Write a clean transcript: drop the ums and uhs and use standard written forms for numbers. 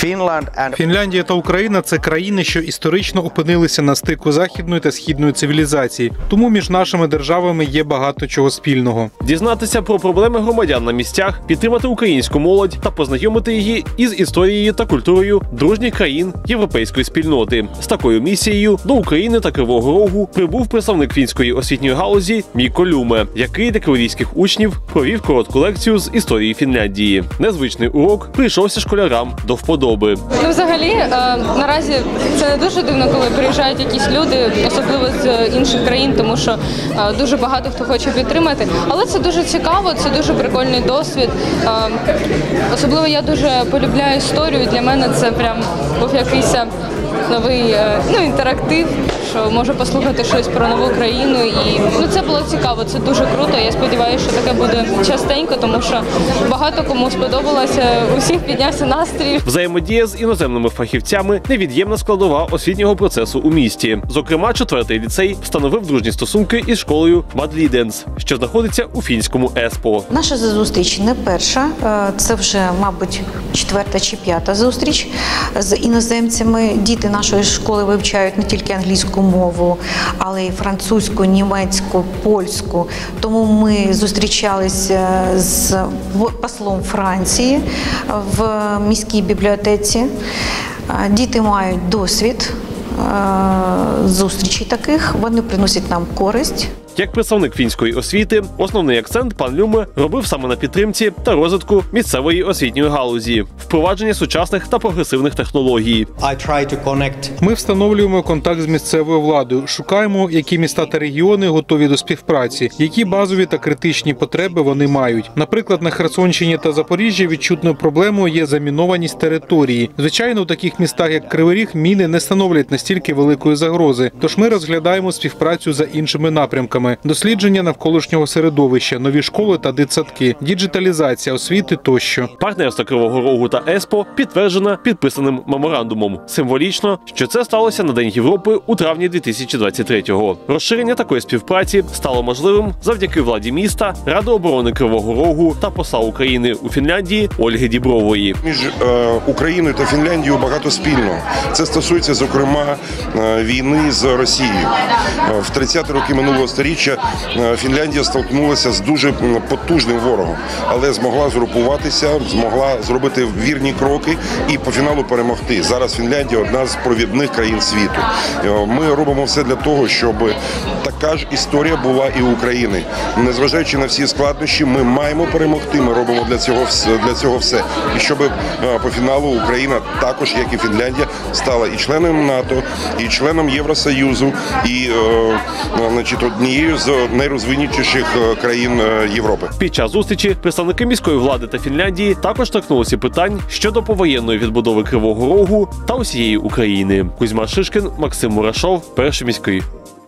Фінляндія та Україна – це країни, що історично опинилися на стику західної та східної цивілізації. Тому між нашими державами є багато чого спільного. Дізнатися про проблеми громадян на місцях, підтримати українську молодь та познайомити її із історією та культурою дружніх країн європейської спільноти. З такою місією до України та Кривого Рогу прибув представник фінської освітньої галузі Мікко Люме, який для криворізьких учнів провів коротку лекцію з історії Фінляндії. Незвичний урок прийшовся школярам до вподоби. Взагалі, наразі це не дуже дивно, коли приїжджають якісь люди, особливо з інших країн, тому що дуже багато хто хоче підтримати. Але це дуже цікаво, це дуже прикольний досвід. Особливо я дуже полюбляю історію, для мене це прям був якийсь новий інтерактив, що можу послухати щось про нову країну. І це було цікаво, це дуже круто. Я сподіваюся, що таке буде частенько, тому що багато кому сподобалося, усіх піднявся настрій. Взаємодія з іноземними фахівцями – невід'ємна складова освітнього процесу у місті. Зокрема, 4-й ліцей встановив дружні стосунки із школою Мадліденс, що знаходиться у фінському Еспо. Наша зустріч не перша, це вже, мабуть, 4-та чи 5-та зустріч з іноземцями. Діти нашої школи вивчають не тільки англійську мову, але й французьку, німецьку, польську. Тому ми зустрічалися з послом Франції в міській бібліотеці. Діти мають досвід зустрічей таких, вони приносять нам користь. Як представник фінської освіти, основний акцент пан Люме робив саме на підтримці та розвитку місцевої освітньої галузі, впровадження сучасних та прогресивних технологій. Ми встановлюємо контакт з місцевою владою, шукаємо, які міста та регіони готові до співпраці, які базові та критичні потреби вони мають. Наприклад, на Херсонщині та Запоріжжі відчутною проблемою є замінованість території. Звичайно, у таких містах, як Кривий Ріг, міни не становлять настільки великої загрози. Тож ми розглядаємо співпрацю за іншими напрямками. Дослідження навколишнього середовища, нові школи та дитсадки, діджиталізація освіти тощо. Партнерство Кривого Рогу та Еспо підтверджено підписаним меморандумом. Символічно, що це сталося на День Європи у травні 2023-го. Розширення такої співпраці стало можливим завдяки владі міста, Ради оборони Кривого Рогу та посла України у Фінляндії Ольги Дібрової. Між Україною та Фінляндією багато спільного. Це стосується, зокрема, війни з Росією. В 30-ті роки минулого століття Фінляндія столкнулася з дуже потужним ворогом, але змогла згрупуватися, змогла зробити вірні кроки і по фіналу перемогти. Зараз Фінляндія – одна з провідних країн світу. Ми робимо все для того, щоб така ж історія була і у України. Незважаючи на всі складнощі, ми маємо перемогти, ми робимо для цього все. І щоб по фіналу Україна також, як і Фінляндія, стала і членом НАТО, і членом Євросоюзу, і однією з найрозвинутіших країн Європи. Під час зустрічі представники міської влади та Фінляндії також торкнулися питань щодо повоєнної відбудови Кривого Рогу та усієї України. Кузьма Шишкін, Максим Мурашов, Перший міський.